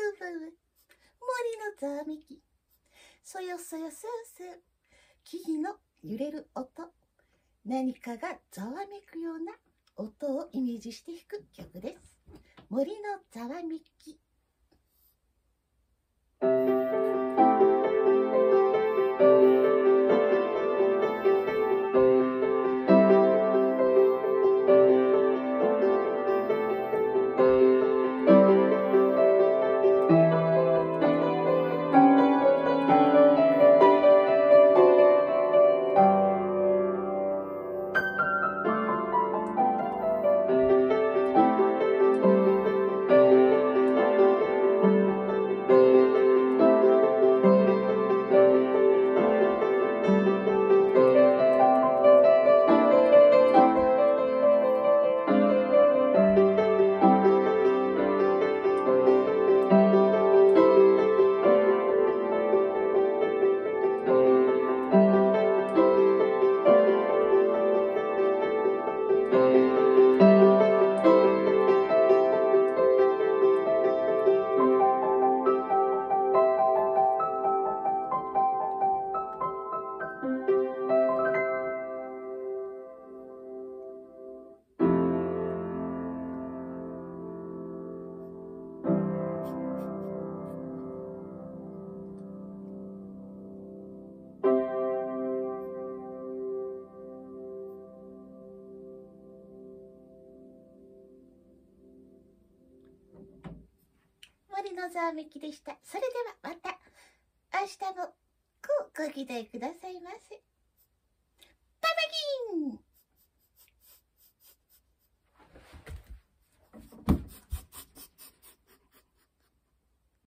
森のざわめき、そよそよそよそよ、木々の揺れる音、何かがざわめくような音をイメージして弾く曲です。森のざわめき。森のざわめきでした。それではまた明日もご期待くださいませ。